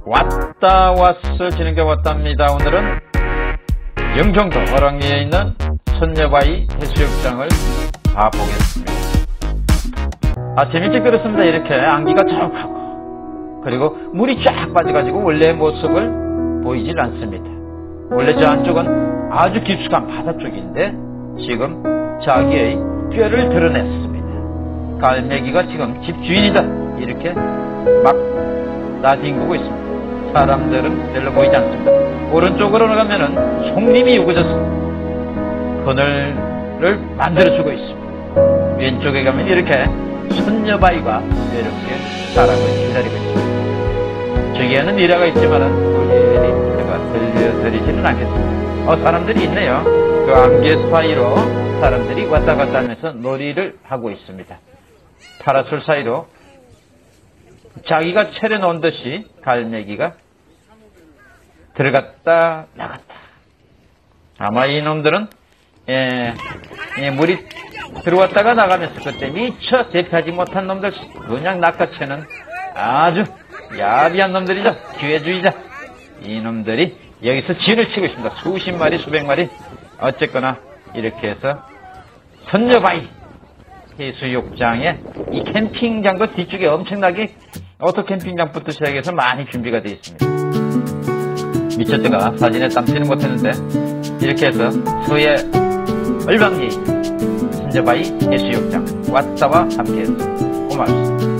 왔다 왔어 지는 게 왔답니다. 오늘은 영종도 어랑리에 있는 선녀바위 해수욕장을 가보겠습니다. 아침 일찍 들었습니다. 이렇게 안개가 쭉 하고 그리고 물이 쫙 빠져가지고 원래의 모습을 보이질 않습니다. 원래 저 안쪽은 아주 깊숙한 바다 쪽인데 지금 자기의 뼈를 드러냈습니다. 갈매기가 지금 집주인이다 이렇게 막 나뒹구고 있습니다. 사람들은 별로 보이지 않습니다. 오른쪽으로 가면은 송림이 우거져서 그늘을 만들어주고 있습니다. 왼쪽에 가면 이렇게 선녀바위가 이렇게 사람을 기다리고 있습니다. 저기에는 미라가 있지만은 우리 제가 들려드리지는 않겠습니다. 사람들이 있네요. 그 안개 사이로 사람들이 왔다 갔다 하면서 놀이를 하고 있습니다. 파라솔 사이로 자기가 차려놓은 듯이 갈매기가 들어갔다 나갔다. 아마 이놈들은 물이 들어왔다가 나가면서 그때 미처 대피하지 못한 놈들 그냥 낚아채는 아주 야비한 놈들이죠. 기회주의자. 이놈들이 여기서 진을 치고 있습니다. 수십 마리 수백 마리. 어쨌거나 이렇게 해서 선녀바위 해수욕장에 이 캠핑장도 뒤쪽에 엄청나게 오토 캠핑장부터 시작해서 많이 준비가 되어 있습니다. 미처 제가 사진에 담지는 못했는데 이렇게 해서 서해 얼방리에 있는 선녀바위 해수욕장 왔다와 함께해서 고맙습니다.